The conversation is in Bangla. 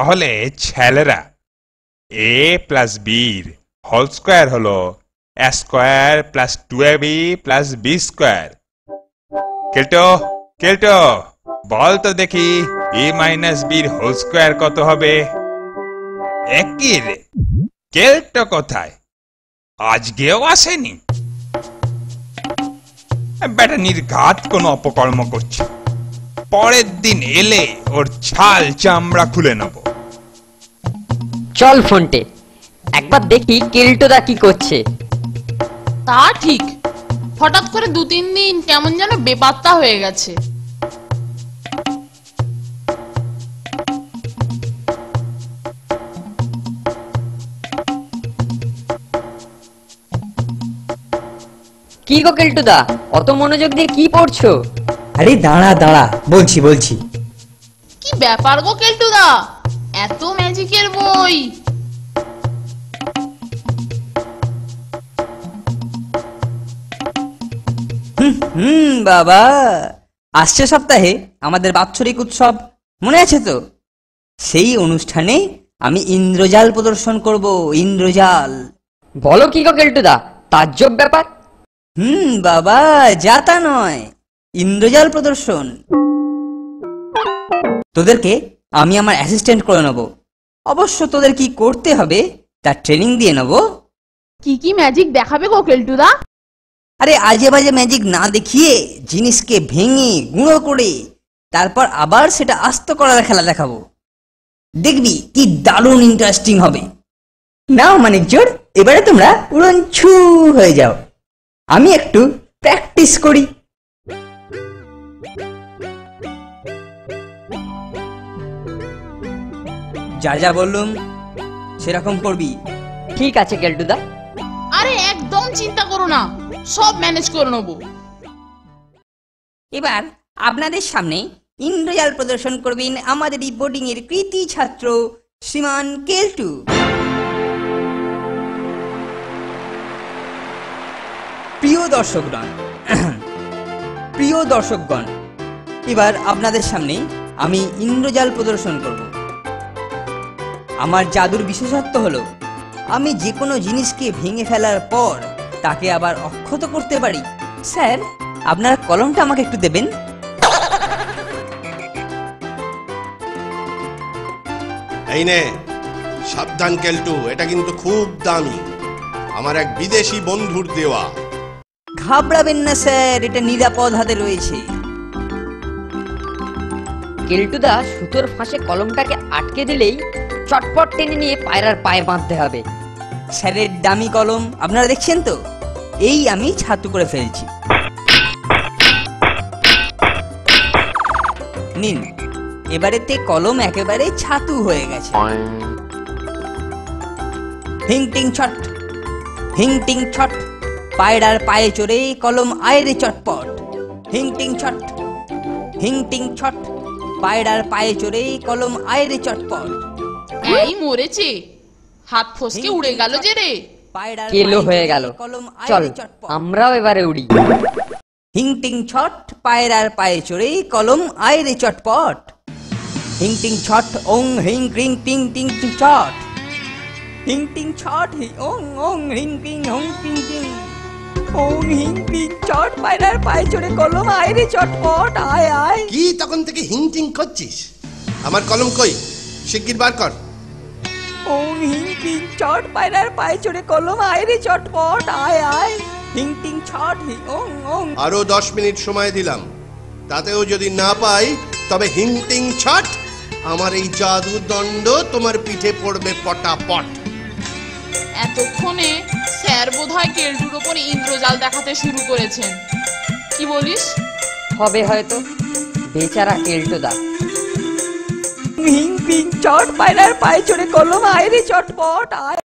তাহলে ছেলেরা a প্লাস বির হোল স্কোয়ার হলো a square plus 2ab plus B square. কেল্টো কেল্টো বল তো দেখি a মাইনাস বির হোল স্কোয়ার কত হবে? একই রে, কেল্টো কোথায়? আজকেও আসেনি। বেটা নির্ঘাত কোন অপকর্ম করছে। পরের দিন এলে ওর ছাল চামড়া খুলে নেব। চল ফোনটে, একবার দেখি কেল্টোদা কি করছে। তা ঠিক, হঠাৎ করে 2-3 দিন কেমন যেন বেপাত্তা হয়ে গেছে। কি গো কেল্টোদা, অত মনোযোগ দিয়ে কি পড়ছো? আরে দাঁড়া দাঁড়া, বলছি বলছি। কি ব্যাপার গো কেলটুদা, এত ম্যাজিকের বই? বাবা, আসছে সপ্তাহে আমাদের বাৎসরিক উৎসব, মনে আছে তো? সেই অনুষ্ঠানে আমি ইন্দ্রজাল প্রদর্শন করব। ইন্দ্রজাল। বলো কি গো কেল্টোদা, তাজ্জব ব্যাপার। বাবা, যা তা নয়, ইন্দ্রজাল প্রদর্শন। তোদেরকে আমি আমার অ্যাসিস্ট্যান্ট করে নেব। অবশ্য তোদের কি করতে হবে তার ট্রেনিং দিয়ে নেব। কি কি ম্যাজিক দেখাবে গো কেলটুদা? আরে আজে বাজে ম্যাজিক না দেখিয়ে জিনিসকে ভেঙে গুঁড়ো করে তারপর আবার সেটা আস্ত করার খেলা দেখাবো। দেখবি কি দারুণ ইন্টারেস্টিং হবে। নাও মানিকজোড়, এবারে তোমরা উড়নছু হয়ে যাও, আমি একটু প্র্যাকটিস করি। যা যা বললুম সেরকম করবি। ঠিক আছে কেল্টোদা। আরে একদম চিন্তা করো না, সব ম্যানেজ করে নেবো। এবার আপনাদের সামনে ইন্দ্রজাল প্রদর্শন করবেন আমাদের এই বোর্ডিং এর কৃতি ছাত্র শ্রীমান কেলটু। প্রিয় দর্শকগণ, এবার আপনাদের সামনে আমি ইন্দ্রজাল প্রদর্শন করব। আমার জাদুর বিশেষত্ব হলো আমি যে কোনো জিনিসকে ভেঙে ফেলার পর তাকে আবার অক্ষত করতে পারি। স্যার, আপনার কলমটা আমাকে একটু দেবেন? এই নে, সাবধান কেলটু, এটা কিন্তু খুব দামি, আমার এক বিদেশি বন্ধুর দেওয়া। ঘাবড়াবেন না স্যার, এটা নিরাপদ হাতে রয়েছে। কেল্টোদা সুতোর ফাঁসে কলমটাকে আটকে দিলেই চটপট টেনে নিয়ে পায়রার পায়ে বাঁধতে হবে। স্যারের দামি কলম আপনারা দেখছেন তো, এই আমি ছাতু করে ফেলছি। নিন, এবারেতে কলম একেবারে ছাতু হয়ে গেছে। হিং টিং ছট, হিং টিং ছট, পায়রার পায়ে চড়ে কলম আয়রে চটপট। হিং টিং ছট, হিং টিং ছট, পায়রার পায়ে চড়ে কলম আয়রে চটপট। এই মরেছে, হাত ফসকে উড়ে গেল যে রে। কেলো হয়ে গেল। চল আমরাও এবারে উড়ি। হিং টিং ছট, পায়রার পায়ে চড়ে কলম আয়রে চটপট। হিং টিং ছট, ওং হিং ক্রিং টিং টিং টিং ছট। হিং টিং ছট, ওং ওং হিং ক্রিং হোং টিং টিং। ওং হিং ক্রিং ছট, পায়রার পায়ে চড়ে কলম আয়রে চটপট। আয় আয়। কি তখন থেকে হিংটিং করছিস? আমার কলম কই? শিগগির বার কর। ওং হিং ক্রিং ছট, পায়রার পায়ে চড়ে কলম আয়রে চটপট। আয় আয়। হিং টিং ছট, ওং ওং। আরো 10 মিনিট সময় দিলাম, তাতেও যদি না পাই তবে হিংটিং ছট, আমার এই জাদু দণ্ড তোমার পিঠে পড়বে পটাপট। এতক্ষণে স্যার বোধহয় কেলটুর ওপর ইন্দ্রজাল দেখাতে শুরু করেছেন, কি বলিস? হবে হয়তো, বেচারা কেল্টোদা। হিং ক্রিং চট, পায়রার পায়ে চড়ে কলম আয়রে চটপট। আয়।